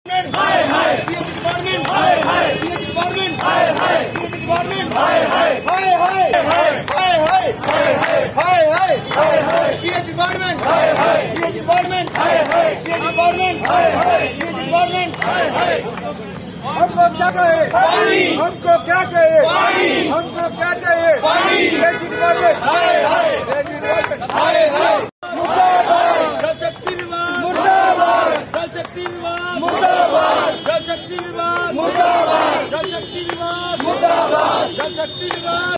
हमको क्या चाहिए? पानी। हमको क्या चाहिए? पानी। हमको क्या चाहिए? पानी। मुर्दाबाद जल शक्ति विभाग, मुर्दाबाद जल शक्ति विभाग, मुर्दाबाद जल शक्ति विभाग, मुर्दाबाद जल शक्ति विभाग, मुर्दाबाद जल शक्ति विभाग।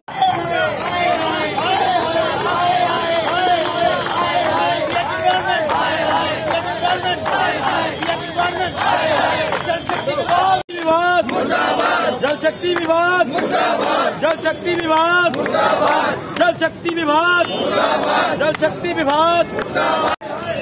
जल शक्ति विभाग मुर्दाबाद, जल शक्ति विभाग मुर्दाबाद, जल शक्ति विभाग मुर्दाबाद, जल शक्ति विभाग मुर्दाबाद।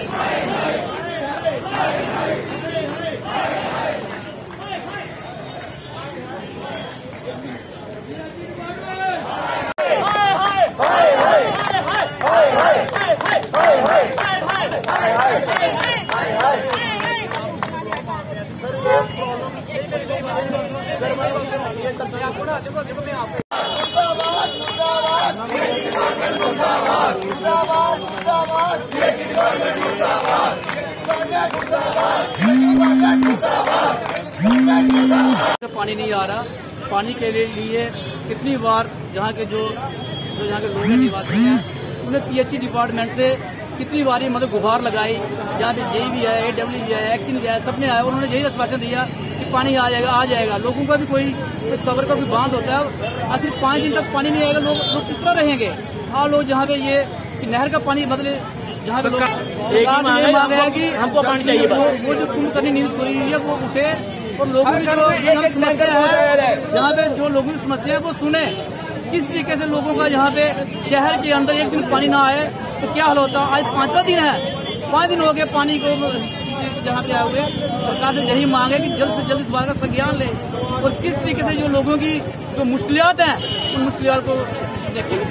पानी नहीं आ रहा। पानी के लिए कितनी बार यहाँ के जो यहाँ के लोग निवासी हैं उन्हें पीएचई डिपार्टमेंट से कितनी बार मतलब गुहार लगाई। यहाँ पे जेई भी है, AWE भी है, एक्सिन भी है, सबने आया। उन्होंने यही आश्वासन दिया कि पानी आ जाएगा। लोगों का भी कोई सबर का कोई बांध होता है। आखिर 5 दिन तक पानी नहीं आएगा, लोग किस तरह रहेंगे? हाँ, लोग जहाँ पे ये नहर का पानी मतलब जहाँ पे लोग मांग रहे हैं कि हमको पानी चाहिए, वो जो तुम करनी नींद सोई हुई है वो उठे और लोगों की जो समस्या है, जहाँ पे जो लोगों की समस्या है वो सुने। किस तरीके से लोगों का यहाँ पे शहर के अंदर एक दिन पानी ना आए तो क्या हाल होता? आज 5वां दिन है, 5 दिन हो गए पानी को जहाँ पे आए हुए। सरकार से यही मांग है कि जल्द से जल्द इस बात का संज्ञान ले और किस तरीके से जो लोगों की जो मुश्किलात हैं उन मुश्किलात को देखिए।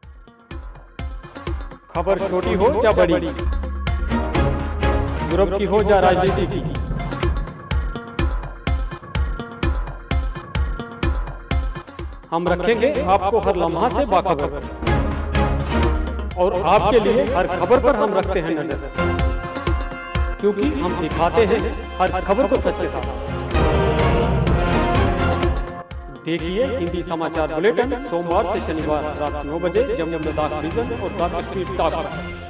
खबर छोटी हो या बड़ी, यूरोप की हो या राजनीति की, हम रखेंगे आपको हर लम्हा से बाखबर और आपके लिए हर खबर पर हम रखते हैं नजर, क्योंकि हम दिखाते हैं हर खबर को सच के साथ। देखिए हिंदी समाचार बुलेटिन सोमवार से शनिवार रात 9 बजे जमुना विजन और द कश्मीर टॉक।